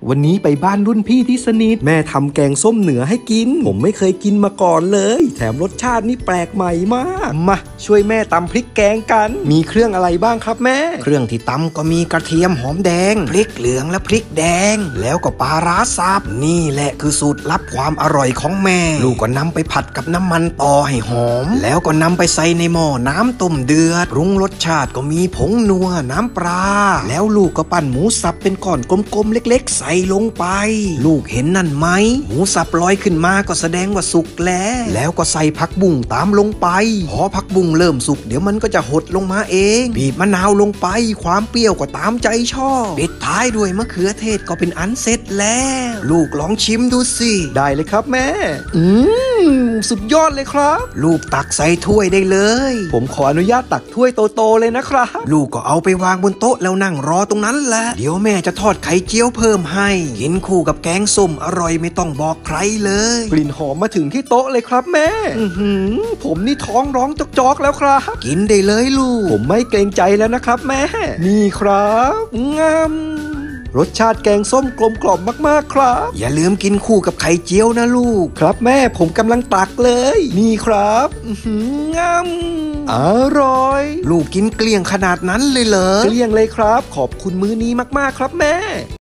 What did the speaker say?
วันนี้ไปบ้านรุ่นพี่ที่สนิทแม่ทำแกงส้มเหนือให้กินผมไม่เคยกินมาก่อนเลยแถมรสชาตินี่แปลกใหม่มากมาช่วยแม่ตำพริกแกงกันมีเครื่องอะไรบ้างครับแม่เครื่องที่ตำก็มีกระเทียมหอมแดงพริกเหลืองและพริกแดงแล้วก็ปลาร้าสับนี่แหละคือสูตรลับความอร่อยของแม่ลูกก็นำไปผัดกับน้ำมันต่อให้หอมแล้วก็นำไปใส่ในหม้อน้ำต้มเดือดปรุงรสชาติก็มีผงนัวน้ำปลาแล้วลูกก็ปั้นหมูสับเป็นก้อนกลมๆเล็กๆใส่ลงไปลูกเห็นนั่นไหมหมูสับลอยขึ้นมาก็แสดงว่าสุกแล้วก็ใส่ผักบุ้งตามลงไปพอผักบุ้งเริ่มสุกเดี๋ยวมันก็จะหดลงมาเองบีบมะนาวลงไปความเปรี้ยวก็ตามใจชอบปิดท้ายด้วยมะเขือเทศก็เป็นอันเสร็จแล้วลูกลองชิมดูสิได้เลยครับแม่สุดยอดเลยครับลูกตักใส่ถ้วยได้เลยผมขออนุญาตตักถ้วยโตๆเลยนะครับลูกก็เอาไปวางบนโต๊ะแล้วนั่งรอตรงนั้นแหละเดี๋ยวแม่จะทอดไข่เจียวเพิ่มให้กินคู่กับแกงส้มอร่อยไม่ต้องบอกใครเลยกลิ่นหอมมาถึงที่โต๊ะเลยครับแม่ผมนี่ท้องร้องจอกๆแล้วครับกินได้เลยลูกผมไม่เกรงใจแล้วนะครับแม่นี่ครับรสชาติแกงส้มกลมกล่อมมากๆครับอย่าลืมกินคู่กับไข่เจียวนะลูกครับแม่ผมกำลังตักเลยนี่ครับอร่อยลูกกินเกลี้ยงขนาดนั้นเลยเหรอเกลี้ยงเลยครับขอบคุณมื้อนี้มากๆครับแม่